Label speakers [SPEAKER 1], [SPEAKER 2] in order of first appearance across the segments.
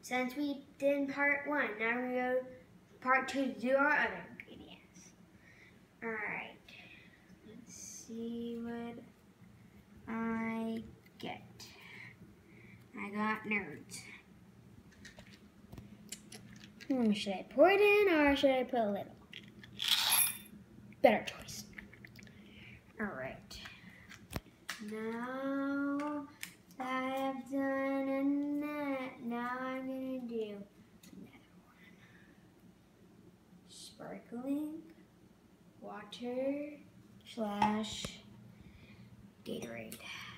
[SPEAKER 1] since we did part 1, now we're going to go part 2 to do our other ingredients. Alright, let's see what I get. I got nerds. Should I pour it in or should I put a little? Better choice. Alright. Now that I have done that, now I'm going to do another one. Sparkling water / Gatorade.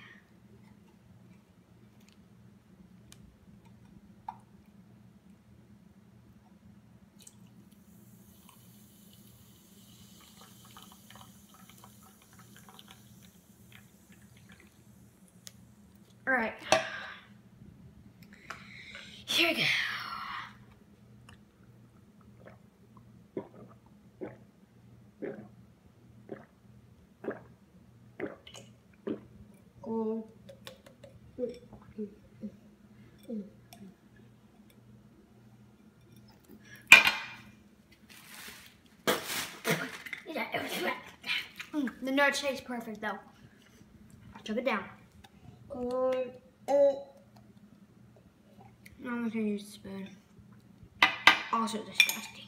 [SPEAKER 1] All right, here we go. Oh. The nerd tastes perfect though. Chug it down. I'm gonna use a spoon. Also disgusting.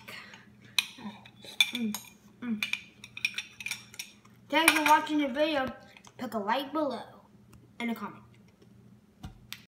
[SPEAKER 1] Thanks for watching the video. Pick a like below and a comment.